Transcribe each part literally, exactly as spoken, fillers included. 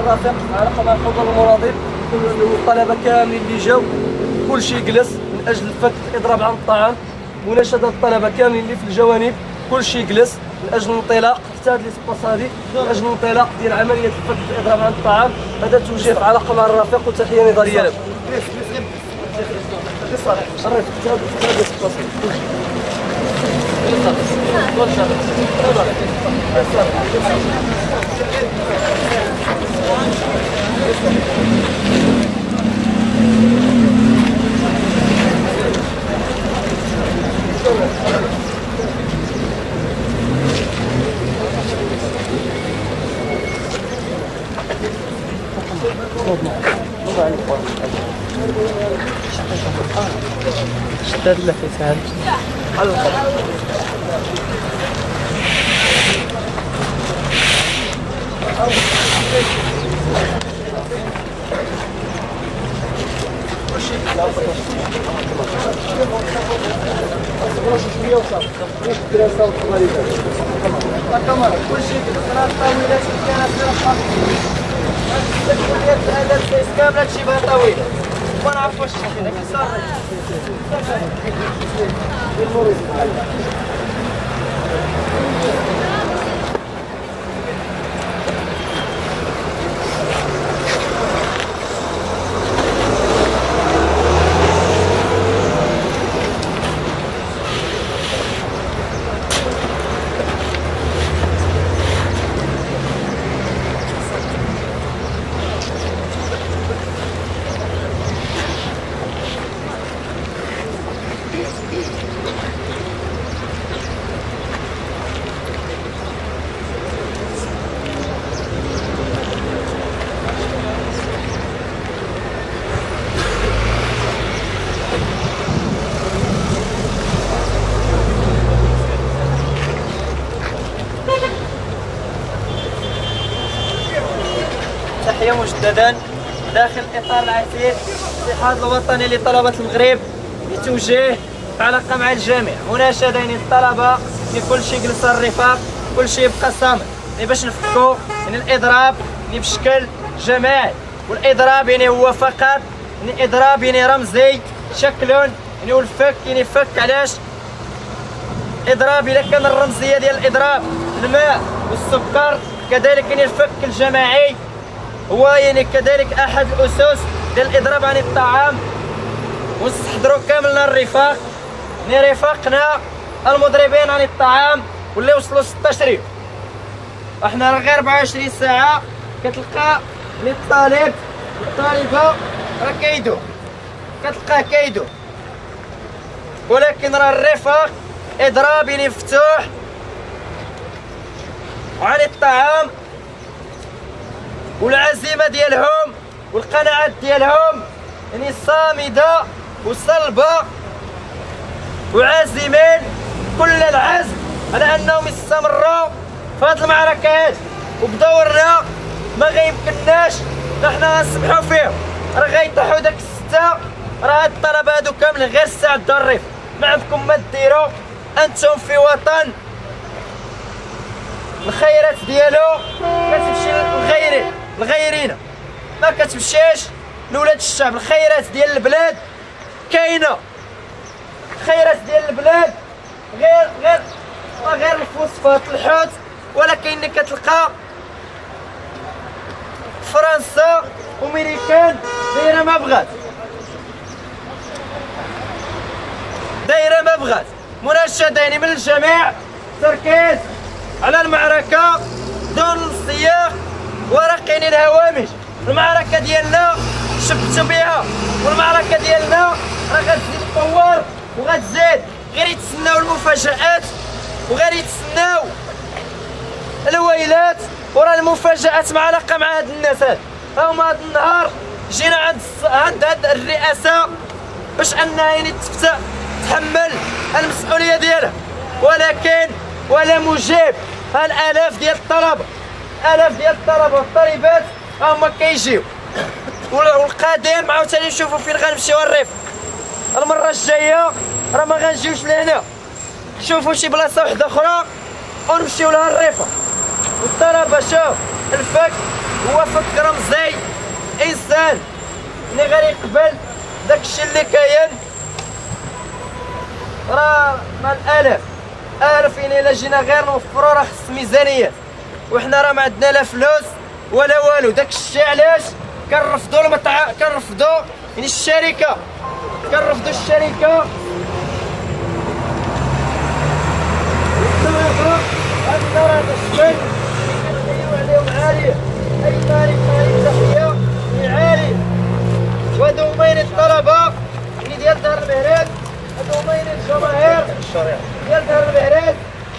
الرفيق على قمع الحضور المرادين. الطلبه كاملين اللي جاو كلشي جلس من اجل فك الاضراب عن الطعام. مناشده الطلبه كاملين اللي في الجوانب كلشي جلس من اجل الانطلاق حتى هذه ليسباس هذه من اجل الانطلاق ديال عمليه فك الاضراب عن الطعام. هذا توجيه على قمع الرفيق وتحيه نضاليه له. شداد له في سهل على الخط. شويه وصافي واش الدراسه والطواليت الكاميرا كلشي كتقرا الطاولات كاينه في الخط الكليات هذا الفيس كامله تجي بها طويله ما نعرف واش تحكي لك صافي تحية مجددا داخل إطار العسير الاتحاد الوطني لطلبة المغرب بتوجيه على قمع الجميع. مناشدة يعني الطلبة لكل شيء جلس الرفاق كل شيء يبقى صامت يعني باش نفكوا يعني الإضراب يعني بشكل جماعي. والإضراب يعني هو فقط يعني إضراب يعني رمزي شكل يعني والفك يعني فك. علاش إضراب؟ إلا كان الرمزية ديال الإضراب الماء والسكر كذلك يعني الفك الجماعي هو يعني كذلك احد الاسس ديال الاضراب عن الطعام. ونستحضروا كاملنا الرفاق يعني رفاقنا المضربين عن الطعام واللي وصلوا ستة يوم. احنا راه غير أربعة وعشرين ساعه كتلقى الطالب الطالبه راه كيدو كتلقاه كيدو، ولكن راه الرفاق اضراب يعني مفتوح عن الطعام. والعزيمه ديالهم والقناعات ديالهم يعني صامده وصلبه وعازمين كل العزم على انهم يستمروا في هذه المعركات. وبدورنا ما غيمكنناش نحنا نسمحوا فيهم، راه غيطيحوا داك السته. راه هاد الطلبه هادو كاملين غير الساعه الظريف ما عندكم ما ديروا. انتم في وطن الخيرات ديالو كتمشي للغيرين الغيرين ما كتمشيش لولاد الشعب. الخيرات ديال البلاد كاينه، الخيرات ديال البلاد غير غير غير الفوسفات الحوت، ولكن كتلقى فرنسا وميريكان دايره ما بغات دايره ما بغات. مناشده يعني من الجميع تركيز على المعركه دون السياق ورقين الهوامش. المعركه ديالنا شبتوا بها، والمعركه ديالنا راه غتزيد تطور وغتزيد. غير يتسناو المفاجآت وغير يتسناو الويلات، وراه المفاجآت معلقه مع هاد الناس. هاد هما هاد النهار جينا عند عند هاد الرئاسه باش انها يعني تفتح تحمل المسؤوليه ديالها، ولكن ولا مجيب. هالالاف ديال الطلبه الاف ديال الطلبه والطالبات هما كيجيو، والقادم عاوتاني نشوفوا فين غنمشيو الريف. المره الجايه راه ما غنجيوش لهنا، نشوفوا شي بلاصه وحده اخرى ونمشيو لها الريفه. والطلبه شوف الفك هو فك رمزي انسان اللي غير يقبل داكشي اللي كاين. راه مع الالاف الاف يعني الا جينا غير نوفرو راه خص ميزانيه، وحنا راه ما عندنا لا فلوس ولا والو. داكشي علاش كنرفضوا المطع كنرفضوا يعني الشركه كنرفضوا الشركه عندنا راه الشيء كنحيو عليهم عاليه. اي طريق طريق تحيه عاليه. وهادو هما الطلبه يعني ديال دار المهرات، هادو هما الجماهير ديال دار المهرات،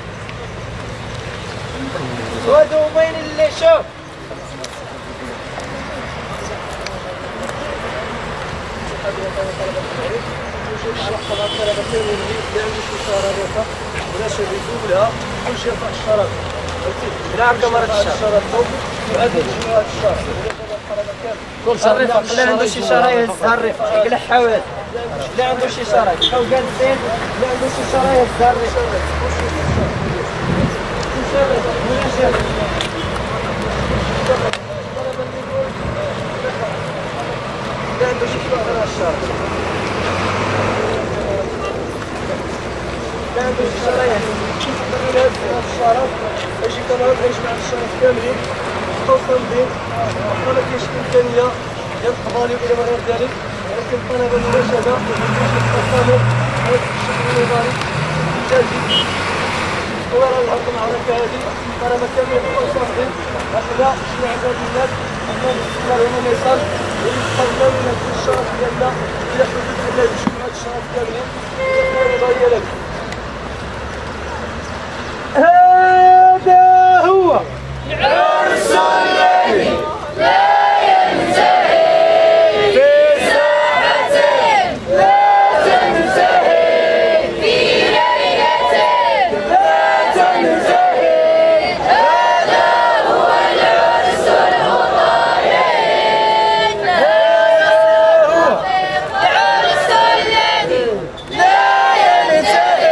وهادو هما اللي شوف على قناه الطلبه كاملين اللي عنده شي شرابات ولا شريتو ولا كلشي يرفع الشراب بلا كاميرا الشراب وهذا مجموعه الشراب كل شريفه اللي عنده شي شرايط الرفق يقلع حوال اللي عنده شي شرايط بقاو جالسين اللي عنده شي شرايط الرفق اللي عنده شي شرايط لا عنده شي شرايط هاد الشراب اجي كنهضر يجمع الشراب كاملين خاصة بين ما كاينش امكانيه ديال القضالي ولا غير ذلك، ولكن الطلبه المناشده التطامر هذا الشكل النظري الانتاجي هو راه العرض المعركه هذه الطلبه كاملين مصابين. احنا شنو عباد الناس حنا نوصل لهم ميساج ونتقبلوا من الشرف ديالنا الى حدود اننا نشوفوا هذا الشرف كاملين النظريه لك. هذا هو العرس الذي لا ينتهي في ساعة لا تنتهي في ليلة لا تنتهي. هذا هو العرس الوطني. هذا هو العرس الذي لا ينتهي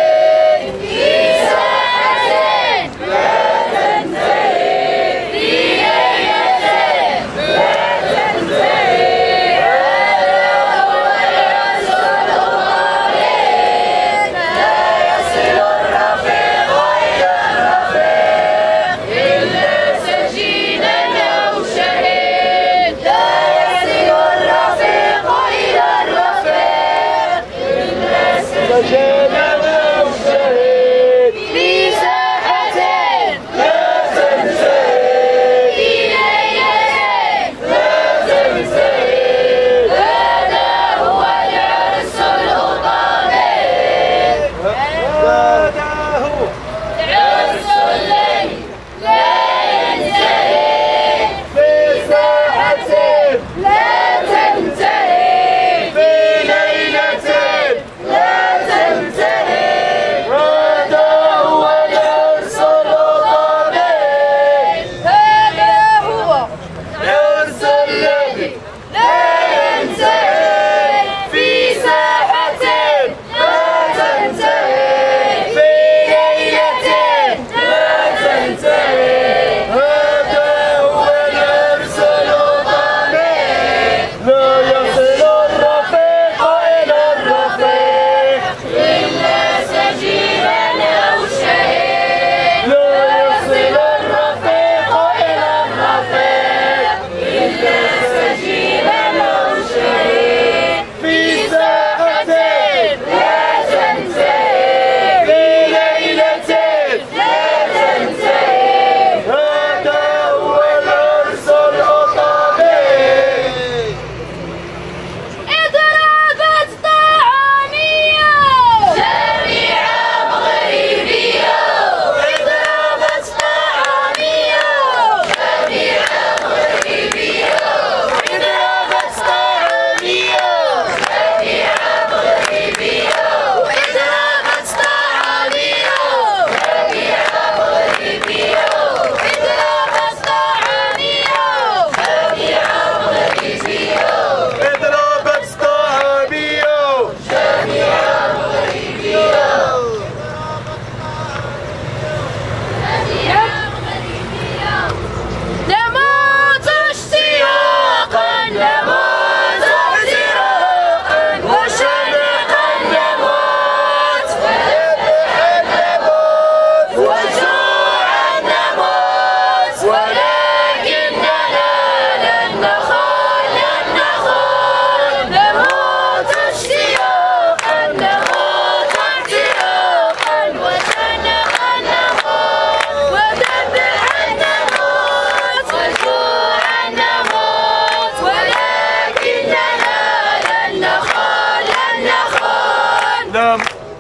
نعم.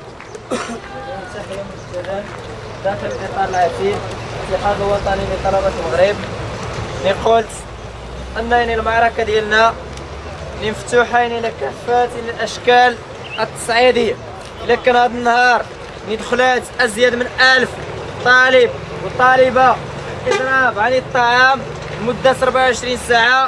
تحية مجددا داخل الإطار العتيد الاتحاد الوطني لطلبة المغرب. اللي قلت أن يعني المعركة ديالنا مفتوحة يعني لكافة الأشكال التصعيدية. إلا كان هذا النهار دخلات أزيد من ألف طالب وطالبة إضراب عن الطعام لمدة أربعة وعشرين ساعة،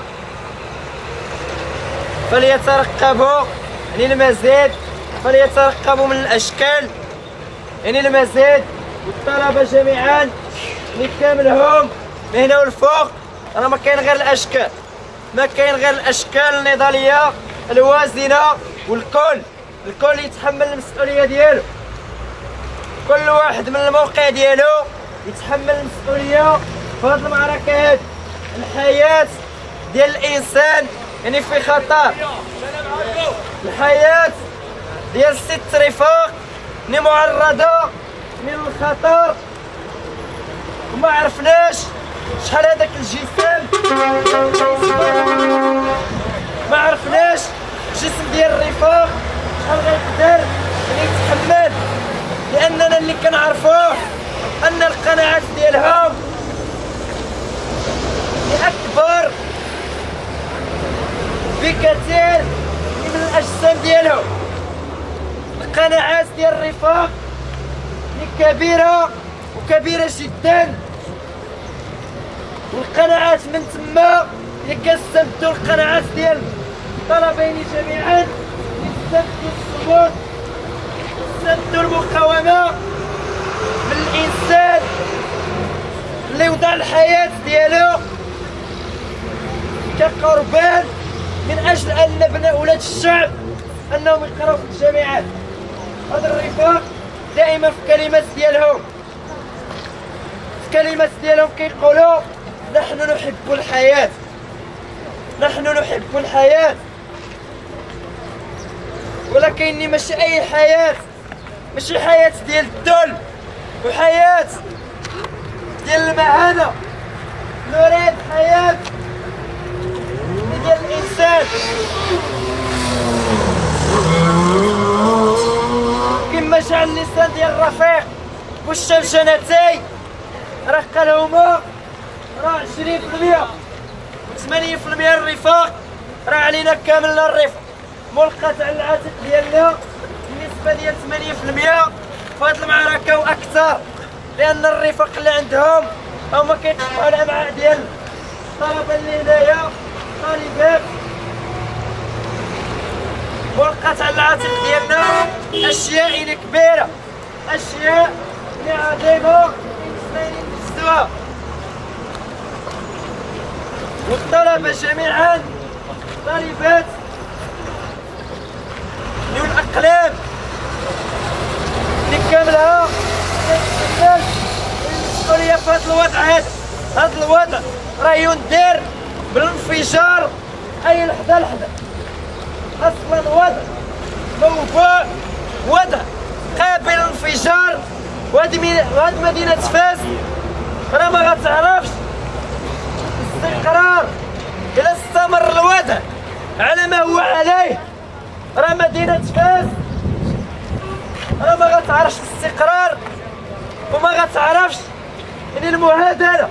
فليترقبوا يعني المزيد، فليترقبوا من الأشكال يعني المزيد. والطلبة جميعا اللي كاملهم من هنا والفوق راه ما كاين غير الأشكال، ما كاين غير الأشكال النضالية الوازنة، والكل الكل يتحمل المسؤولية ديالو. كل واحد من الموقع ديالو يتحمل المسؤولية في هذه المعركة هذه. الحياة ديال الإنسان يعني في خطر، الحياة ديال ست رفاق يعني معرضة من الخطر، وما عرفناش شحال هذاك الجسم، ما عرفناش الجسم ديال الرفاق شحال غيقدر يعني يتحمل، لأننا اللي كنعرفوه أن القناعات ديالهم أكبر بكثير من الأجسام ديالهم. القناعات ديال الرفاق كبيرة وكبيرة جدا، والقناعات من تما اللي كنستمدوا القناعات ديال الطلبين جميعا، يستمدوا الصمود، يستمدوا المقاومة من الإنسان اللي وضع الحياة ديالو كقربان من أجل أن أبناء ولاد الشعب أنهم يقراو في الجامعات. هذا الرفاق دائما في كلمات ديالهم في كلمات ديالهم كيقولوا نحن نحب الحياة، نحن نحب الحياة، ولكن ماشي أي حياة، ماشي حياة ديال الذل وحياة ديال المهانة. نريد حياة ديال الإنسان كما جعل اللسان ديال الرفيق والشمشنتي راه قالهما راه عشرين في المية ثمانين في المية الرفاق، راه علينا كاملنا الرفاق. ملقات على العاتق ديالنا النسبة ديال ثمانين في المية في هاد المعركة وأكثر، لأن الرفاق اللي عندهم هما كيقطعوا الأمعاء ديال الطلبة اللي هنايا طالبات. ملقات على العاتق ديالنا أشياء إلي كبيرة، أشياء إلي عظيمة مستاهلين نجزوها. والطلبة جميعا طالبات ذوي الأقلام اللي كاملها كتحمل المسؤولية في هذا الوضع هذا. هذا الوضع راه يندر بالانفجار أي لحظة لحظة. أصلا وضع موضوع وضع قابل للانفجار، وهاد مدينة فاس راه ما غتعرفش استقرار إلا استمر الوضع على ما هو عليه. راه مدينة فاس راه ما غتعرفش الاستقرار وما غتعرفش يعني المهادنة.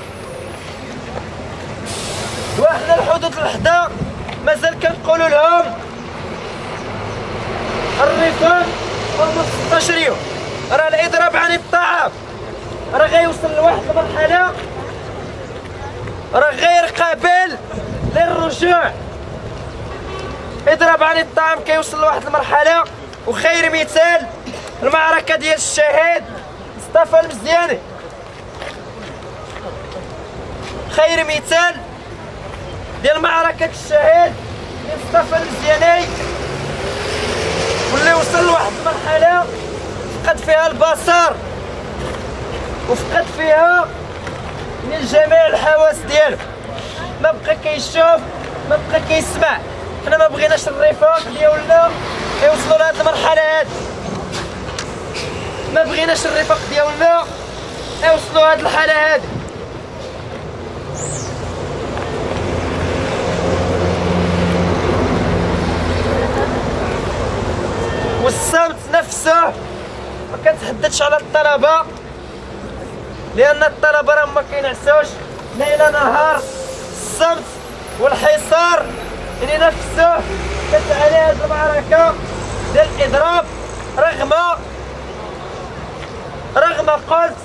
وحنا الحدود الحدا مازال كنقولوا لهم الرفاق فوق ستطاش يوم، راه الإضراب عن الطعام راه غيوصل لواحد المرحلة راه غير قابل للرجوع. إضراب عن الطعام كيوصل لواحد المرحلة، وخير مثال المعركة ديال الشهيد مصطفى المزياني، خير مثال ديال معركة الشهيد مصطفى المزياني، واللي وصل لواحد المرحلة فقد فيها البصر وفقد فيها من جميع الحواس ديالو، ما بقى كيشوف ما بقى كيسمع. حنا ما بغيناش الرفاق ديالنا يوصلوا لهاد المرحلة هادي، ما بغيناش الرفاق ديالنا يوصلوا لهاد الحالة هادي. والصمت نفسه ما كنتحددش على الطلبه، لان الطلبه راه ما كينعسوش ليل نهار. الصمت والحصار يعني نفسه كتعاني هاد المعركه ديال الاضراب، رغم رغم قلت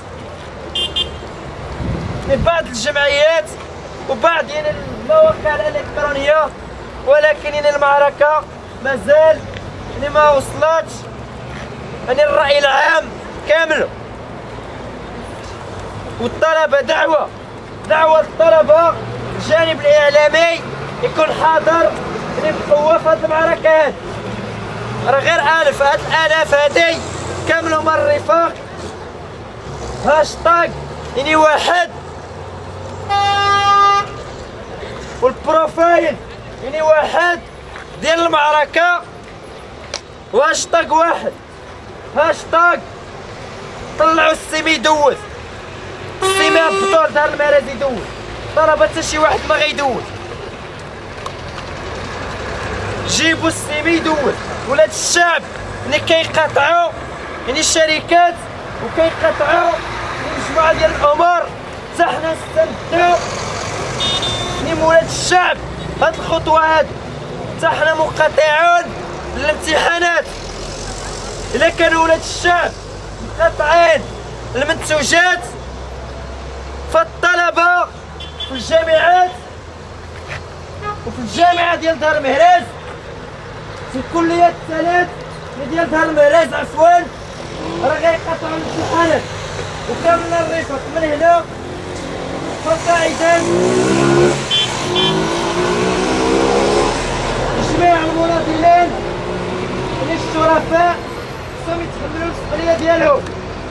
لبعض الجمعيات وبعض يعني المواقع الالكترونيه، ولكن يعني المعركه مازال يعني ما وصلتش يعني الراي العام كامل. والطلبه دعوه دعوه الطلبه الجانب الاعلامي يكون حاضر يعني بقوه في هذه المعركه هذه. راه غير الف هاد الالاف هادي كاملهم من الرفاق هاشتاغ يعني واحد، والبروفايل يعني واحد ديال المعركه، وهاشتاغ واحد هاشتاغ طلعوا السيمي يدوز، السيمي هبطوا لدار المرض يدوز، طلبه حتى شي واحد ما غيدوز، جيبوا السيمي يدوز. ولاد الشعب اللي كيقاطعوا يعني الشركات وكيقاطعوا مجموعه ديال الامور، حتى حنا نستمدوا من ولاد الشعب هاد الخطوه هاد، حتى حنا مقاطعون للامتحانات. الا كانوا ولاد الشعب مقاطعين المنتوجات فالطلبه في الجامعات وفي الجامعه ديال دار مهراز، في الكليات الثلاث ديال دار مهراز عفوا، راه غيقاطعوا الامتحانات. وكامل الرفاق من هنا فصاعدا جميع المناضلين من الشرفاء خصهم يتحملوا المسؤوليه ديالهم.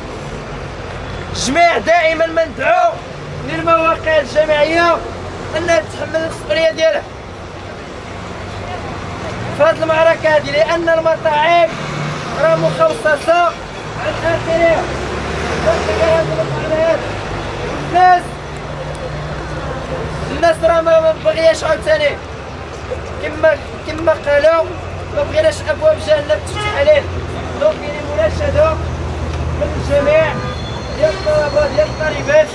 جميع دائما ما ندعو للمواقع الجامعيه انها تتحمل المسؤوليه ديالها في هذه المعركه هذه، لان المطاعم راه مخصصه عن اخرها. الناس الناس راه ما بغياش عاوتاني كما كما قالوا ما بغيناش ابواب جهنم تفتح عليه. دونك كاينين مناشده من الجميع ديال الطلبه ديال الطالبات،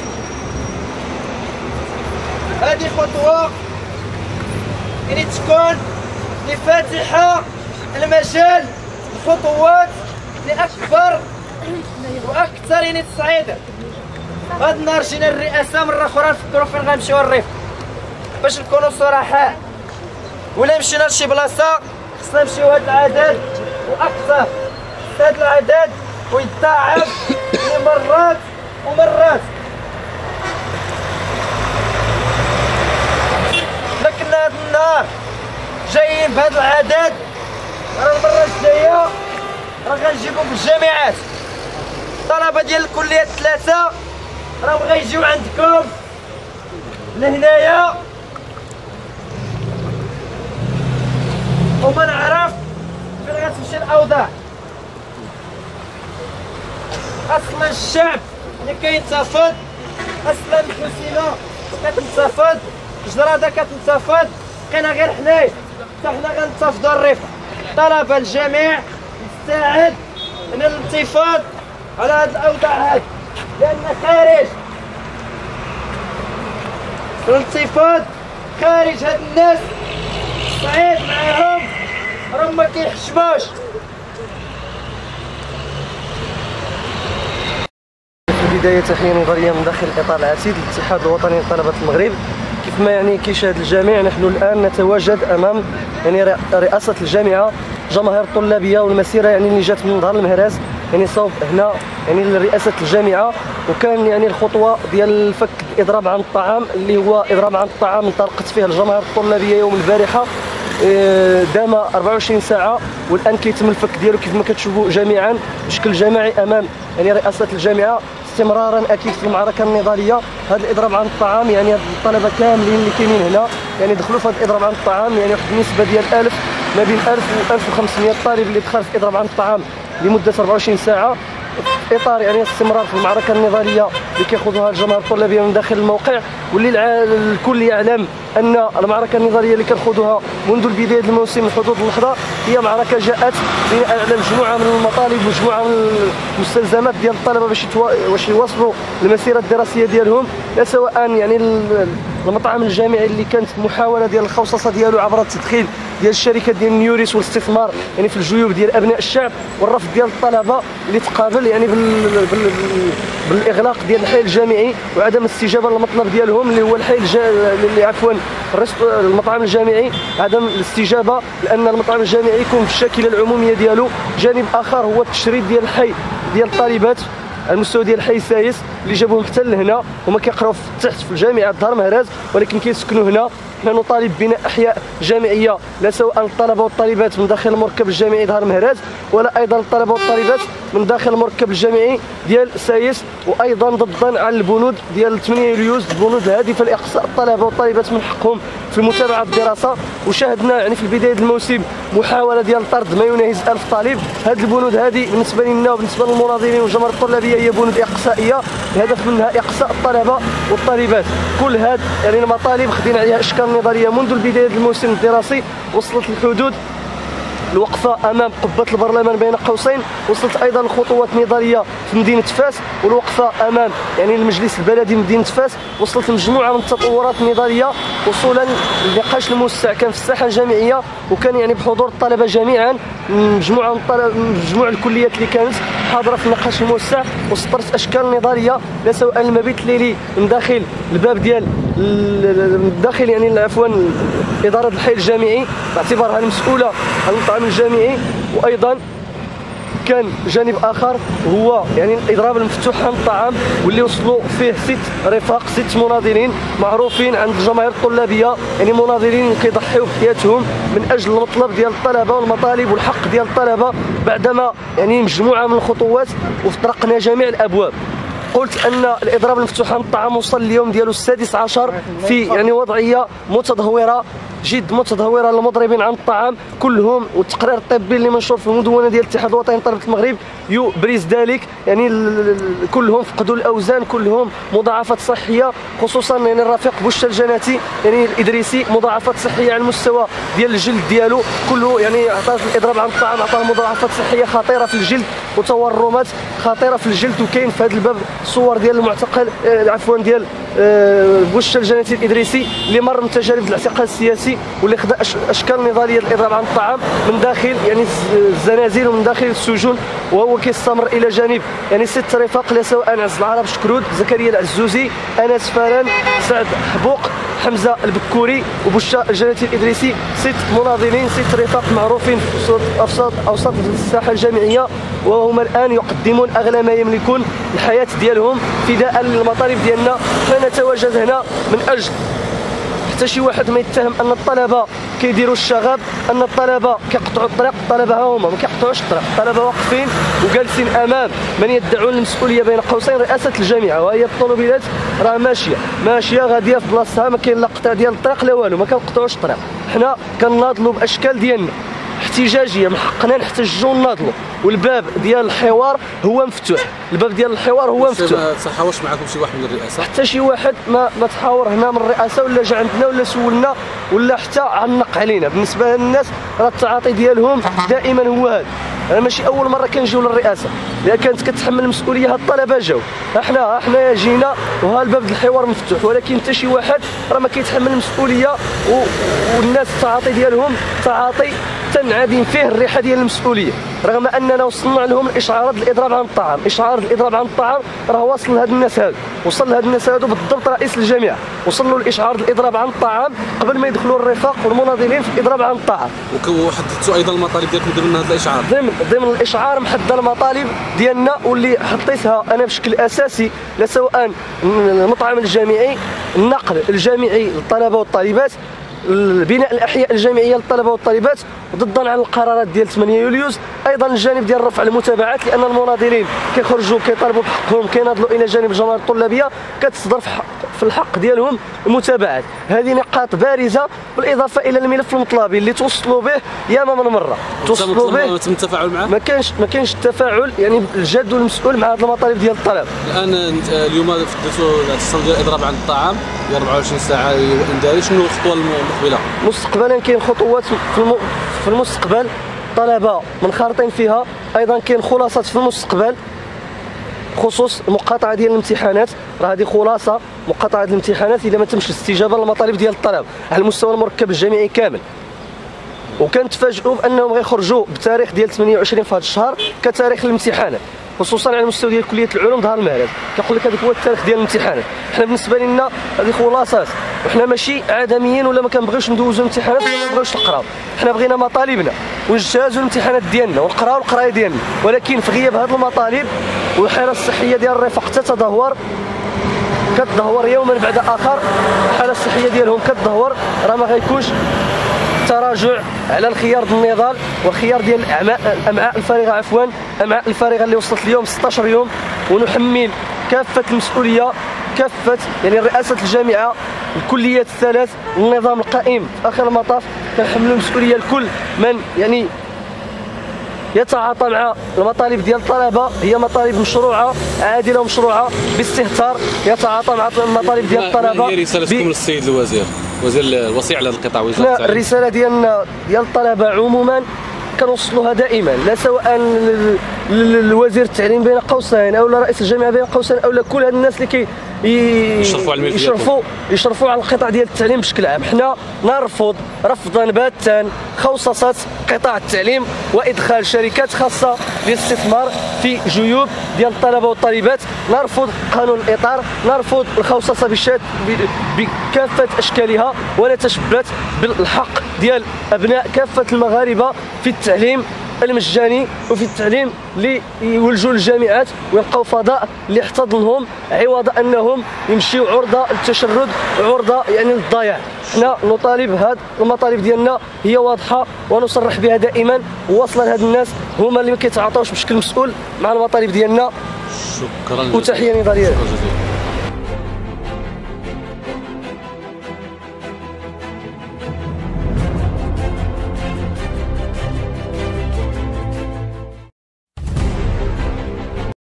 هذه خطوه يعني تكون لفاتحه المجال لخطوات لاكبر واكثر يعني تصعيدا. هاد النهار جينا الرئاسه مره اخرى نفكروا فين غنمشيو الريف باش نكونوا صراحه، ولا مشينا لشي بلاصه خصنا نمشيو هاد العدد واكثر. هاد العدد ويتضاعف مرات ومرات. لكن هاد النهار جايين بهاد العدد، راه المره الجايه راه غنجيبو بالجامعات. الطلبه ديال الكليات الثلاثه راهم غيجيو عندكم لهنايا، وما نعرف فين غتمشي الاوضاع. اصلا الشعب اللي كينتفض، اصلا الحسينه كتنتفض، جراده كتنتفض، بقينا غير حنايا حتى حنا غنتفضوا الرفق. طلب الجميع يستعد من الانتفاض على هاد الاوضاع هاد، لان خارج الانتفاض خارج هاد الناس صعيب معاهم راهم ما كيحشموش. في البداية تحية نظرية من داخل الإطار العتيد للاتحاد الوطني لطلبة المغرب. كيف ما يعني كيشاهد الجميع، نحن الآن نتواجد أمام يعني رئاسة الجامعة، جماهير الطلابية والمسيرة يعني اللي جات من نهار المهراز يعني صوب هنا يعني لرئاسة الجامعة. وكان يعني الخطوة ديال فك الإضراب عن الطعام اللي هو إضراب عن الطعام انطلقت فيه الجماهير الطلابية يوم البارحة، دام أربعة وعشرين ساعة، والآن كيتم الفك ديالو كيف ما كتشوفوا جميعا بشكل جماعي أمام يعني رئاسة الجامعة، استمرارا اكيد في المعركه النضاليه. هذا الاضراب عن الطعام يعني هاد الطلبه كاملين اللي كاينين هنا يعني دخلوا في هذا الاضراب عن الطعام، يعني واحد النسبه ديال ألف ما بين ألف و ألف وخمسمائة طالب اللي دخل في اضراب عن الطعام لمده أربعة وعشرين ساعه، في اطار يعني استمرار في المعركه النضاليه اللي كيخوضوها الجماهير الطلابيه من داخل الموقع، واللي الع... الكل يعلم ان المعركه النضاليه اللي كنخوضوها منذ بدايه الموسم لحدود اللحظه هي معركه جاءت بناء على مجموعه من المطالب ومجموعه من المستلزمات ديال الطلبه باش باش يواصلوا المسيره الدراسيه ديالهم، لا سواء يعني المطعم الجامعي اللي كانت محاوله ديال الخوصصه ديالو عبر التدخيل ديال الشركه ديال نيوريس والاستثمار يعني في الجيوب ديال ابناء الشعب، والرفض ديال الطلبه اللي تقابل يعني بال... بال... بالاغلاق ديال الحي الجامعي وعدم الاستجابه للمطلب ديالهم اللي هو الحي الج... اللي عفوا المطعم الجامعي، عدم الاستجابه لان المطعم الجامعي يكون في الشاكله العموميه ديالو. جانب اخر هو التشريد ديال الحي ديال الطالبات على المستوى ديال الحي السايس اللي جابوهم حتى لهنا، هما كيقراو تحت في الجامعه دار مهراز ولكن كيسكنوا هنا. حنا نطالب بناء احياء جامعيه لا سواء الطلبه والطالبات من داخل المركب الجامعي دار مهراز ولا ايضا الطلبه والطالبات من داخل المركب الجامعي ديال سايس، وايضا ضدا على البنود ديال ثمانية يوليوز، البنود الهادفه لاقصاء الطلبه والطالبات من حقهم في متابعه الدراسه. وشاهدنا يعني في بدايه الموسم محاوله ديال طرد ما يناهز ألف طالب. هذه البنود هذه بالنسبه لنا وبالنسبه للمناظرين والجماهير الطلابيه هي بنود اقصائيه الهدف منها اقصاء الطلبه والطالبات. كل هذه يعني المطالب خدينا عليها اشكال نضاليه منذ بدايه الموسم الدراسي، وصلت الحدود الوقفه امام قبه البرلمان بين قوسين، وصلت ايضا الخطوات نضاليه في مدينه فاس والوقفه امام يعني المجلس البلدي مدينه فاس، وصلت مجموعه من التطورات النضاليه وصولا للنقاش الموسع كان في الساحه الجامعيه، وكان يعني بحضور الطلبه جميعا، مجموعه من الطلبه مجموعه الكليات اللي كانت حاضره في النقاش الموسع، وسطرت اشكال نضاليه لا سواء المبيت الليلي من داخل الباب ديال من داخل يعني عفوا اداره الحي الجامعي باعتبارها المسؤوله عن المطعم الجامعي، وايضا كان جانب اخر هو يعني الاضراب المفتوح عن الطعام واللي وصلوا فيه ست رفاق ست مناضلين معروفين عند الجماهير الطلابيه، يعني مناضلين كيضحيوا بحياتهم من اجل المطلب ديال الطلبه والمطالب والحق ديال الطلبه، بعدما يعني مجموعه من الخطوات وطرقنا جميع الابواب. قلت ان الاضراب المفتوح عن الطعام وصل اليوم ديالو السادس عشر في يعني وضعيه متدهوره جد متدهوره للمضربين عن الطعام كلهم، والتقرير الطبي اللي منشور في المدونه ديال الاتحاد الوطني لطلبه المغرب يبرز ذلك، يعني كلهم فقدوا الاوزان، كلهم مضاعفات صحيه، خصوصا يعني الرفيق بوشة الجناتي يعني الادريسي مضاعفات صحيه على المستوى ديال الجلد ديالو كله، يعني عطاه الاضراب عن الطعام عطاه مضاعفات صحيه خطيره في الجلد وتورمات خطيره في الجلد. وكاين في هذا الباب صور ديال المعتقل عفوا ديال بوشة الجناتي الادريسي اللي مر من تجارب الاعتقال السياسي واللي خدا اشكال نضاليه الاضراب عن الطعام من داخل يعني الزنازل ومن داخل السجون، وهو كيستمر الى جانب يعني ست رفاق لا سواء عز العرب شكرود، زكريا العزوزي، انس فران، سعد حبوق، حمزه البكوري وبوشة الجناتي الادريسي، ست مناضلين ست رفاق معروفين في اوسط اوسط الساحه الجامعيه، وهما الان يقدمون اغلى ما يملكون الحياه ديالهم فداء للمطالب ديالنا. فنتواجد هنا من اجل حتى شي واحد ما يتهم ان الطلبه كيديروا الشغب، ان الطلبه كيقطعوا الطريق، الطلبه ها هما ما كيقطعوش الطريق، الطلبه واقفين وجالسين امام من يدعون المسؤوليه بين قوسين رئاسه الجامعه، وهي الطوموبيلات راه ماشيه ماشيه غاديه في بلاصتها، ما كاين لا قطع ديال الطريق لا والو، ما كنقطعوش الطريق. حنا كناضلوا باشكال ديالنا احتجاجيه من حقنا نحتجوا وناضلوا، والباب ديال الحوار هو مفتوح، الباب ديال الحوار هو مفتوح. ما تصحاوش معكم شي واحد من الرئاسه؟ حتى شي واحد ما ما تحاور هنا من الرئاسه ولا جا عندنا ولا سولنا ولا حتى عنق علينا. بالنسبه للناس راه التعاطي ديالهم دائما هو هذا، انا ماشي اول مره كنجيو للرئاسه، اذا كانت كتحمل المسؤوليه هاد الطلبه جاو، احنا احنا جينا وها الباب ديال الحوار مفتوح، ولكن حتى شي واحد راه ما كيتحمل المسؤوليه و... والناس التعاطي ديالهم تعاطي تنعدم فيه الريحه ديال المسؤوليه، رغم اننا وصلنا لهم الاشعارات الاضراب عن الطعام، اشعار الاضراب عن الطعام راه واصل لهاد الناس هادو، وصل لهاد الناس هادو بالضبط رئيس الجامعه، وصل له الاشعار الاضراب عن الطعام قبل ما يدخلوا الرفاق والمناضلين في الاضراب عن الطعام. وحددتوا ايضا المطالب ديالكم ضمن هذا الاشعار؟ ضمن ضمن الاشعار محدده المطالب ديالنا واللي حطيتها انا بشكل اساسي، لا سواء المطعم الجامعي، النقل الجامعي للطلبه والطالبات، بناء الاحياء الجامعيه للطلبه والطالبات، ضدا على القرارات ديال ثمانية يوليوز، ايضا الجانب ديال رفع المتابعات، لان المناضلين كيخرجوا كيطالبوا بحقهم كيناضلوا الى جانب الجماهير الطلابيه، كتصدر في في الحق ديالهم المتابعات. هذه نقاط بارزه، بالاضافه الى الملف المطلبي اللي توصلوا به ياما من مره توصلوا به تم التفاعل معه. ما كانش ما كانش التفاعل يعني الجاد والمسؤول مع هذه المطالب ديال الطلب. الان اليوم درتوا الاتصال ديال الاضراب عن الطعام ديال أربعة وعشرين ساعه انذاري، شنو الخطوه المقبله؟ مستقبلا كاين خطوات في الم... في المستقبل طلبه منخرطين فيها، ايضا كاين خلاصات في المستقبل خصوص المقاطعه ديال الامتحانات. راه هذه خلاصه مقاطعه الامتحانات اذا ما تمش الاستجابه للمطالب ديال الطلب على المستوى المركب الجامعي كامل. وكنتفاجئوا بانهم غيخرجوا بتاريخ ديال ثمانية وعشرين في هذا الشهر كتاريخ الامتحانات، خصوصا على المستوى ديال كليه العلوم ظهر المعرض كيقول لك هذاك هو التاريخ ديال الامتحانات. حنا بالنسبه لنا هذه خلاصات، وحنا ماشي عدميين ولا ما كنبغيوش ندوزوا الامتحانات ولا ما نبغيوش نقراو، حنا بغينا مطالبنا ونجتازوا الامتحانات ديالنا ونقراو القرايه ديالنا، ولكن في غياب هذه المطالب والحاله الصحيه ديال الرفاق تتدهور كتدهور يوما بعد اخر، الحاله الصحيه ديالهم كتدهور، راه ما غيكونش تراجع على الخيار ديال النضال وخيار ديال الامعاء الامعاء الفارغه عفوا الامعاء الفارغه اللي وصلت اليوم ستة عشر يوم. ونحمل كافه المسؤوليه كافه يعني رئاسه الجامعه الكليات الثلاث والنظام القائم في اخر المطاف كنحملوا المسؤوليه لكل من يعني يتعاطى مع المطالب ديال الطلبه، هي مطالب مشروعه عادله ومشروعه باستهتار، يتعاطى مع المطالب ديال الطلبه. هي رسالتكم للسيد الوزير وزير الوصي على القطاع وزاره التعليم؟ الرساله ديالنا ديال الطلبه عموما كنوصلوها دائما، لا سواء للوزير التعليم بين قوسين او لرئيس الجامعه بين قوسين او لكل هاد الناس اللي كي يشرفوا على يشرفوا يشرفوا على القطاع ديال التعليم بشكل عام. حنا نرفض رفضا باتا خوصصه قطاع التعليم وادخال شركات خاصه للاستثمار في جيوب ديال الطلبه والطالبات، نرفض قانون الاطار، نرفض الخوصصه بشات بكافه اشكالها، ونتشبت بالحق ديال ابناء كافه المغاربه في التعليم المجاني وفي التعليم اللي يولجوا للجامعات ويلقاو فضاء اللي يحتضنهم عوض انهم يمشيو عرضه للتشرد وعرضه يعني للضياع. حنا نطالب هاد المطالب ديالنا هي واضحه ونصرح بها دائما وواصله لهاد الناس هما اللي ما كيتعاطاوش بشكل مسؤول مع المطالب ديالنا. شكرا وتحيه نضاليه.